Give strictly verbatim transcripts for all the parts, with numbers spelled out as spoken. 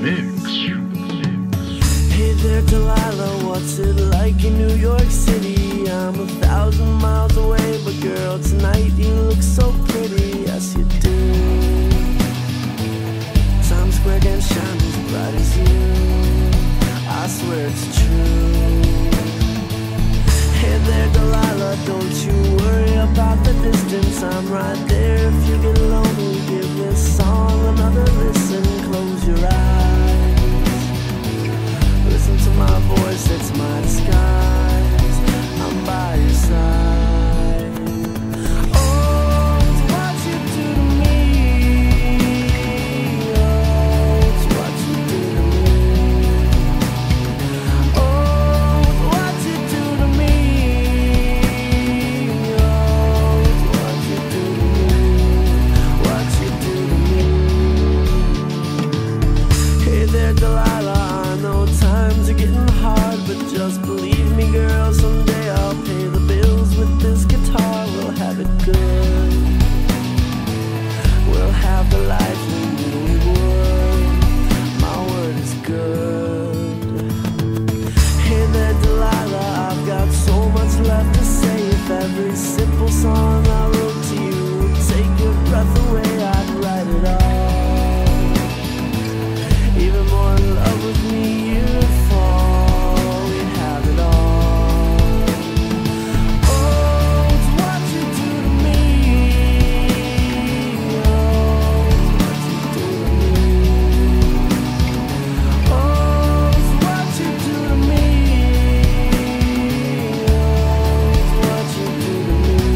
mix. Hey there, Delilah, what's it like in New York City? I'm a thousand miles away, but girl, tonight you look so pretty. Yes, you do. Times Square can shine as bright as you. I swear it's true. Hey there, Delilah, don't you worry about the distance. I'm right there if you get lonely. Give this song another listen. Close your eyes. Listen to my voice, it's my disguise. I'm by your side. Oh, it's what you do to me. Oh, it's what you do to me. Oh, it's what you do to me. Oh, it's what you do to me. What you do to me. Hey there, Delilah, I know times are getting hard, but just believe me, girl, someday I'll pay the bills with this guitar. We'll have it good. We'll have the life we knew we would. My word is good. Hey there, Delilah, I've got so much left to say. If every simple song I wrote to you would take your breath away, I'd write it all. Even more in love with me, you'd fall. We'd have it all. Oh, it's what you do to me. Oh, it's what you do to me. Oh, it's what you do to me. Oh, it's what you do to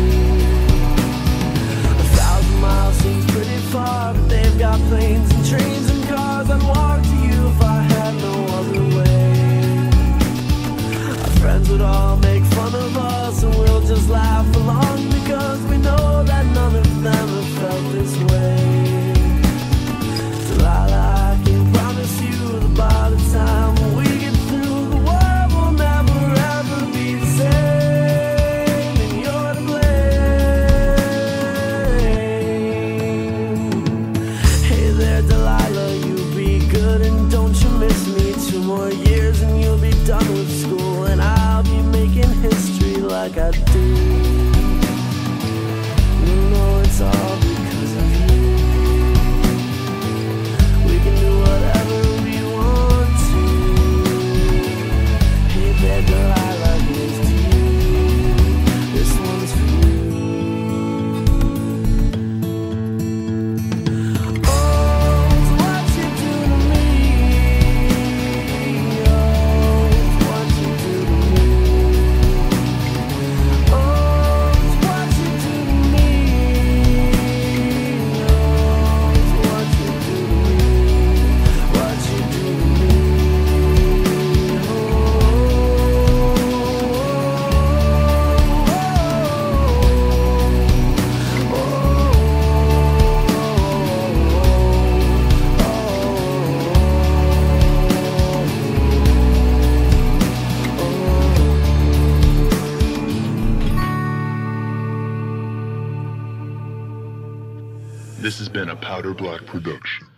me. A thousand miles seems pretty far, but they've got planes and trains and cars. I'd walk to you if I had no other way. Our friends would all make fun of us, and we'll just laugh along because we know that none of them have felt this way. Delilah, I can promise you that by the time we get through, the world will never ever be the same, and you're to blame. Hey there, Delilah, you be good and don't you miss me. Two more years and you'll be done with school, and I'll be making history like I do. You know it's all because of you. We can do whatever we want to. Hey there, Delilah, here's to you. This one's for you. Oh, it's what you do to me. Oh, it's what you do to me. Oh, it's what you do to me. Oh, it's what you do to me. What you do to me. This has been a Powder Black production.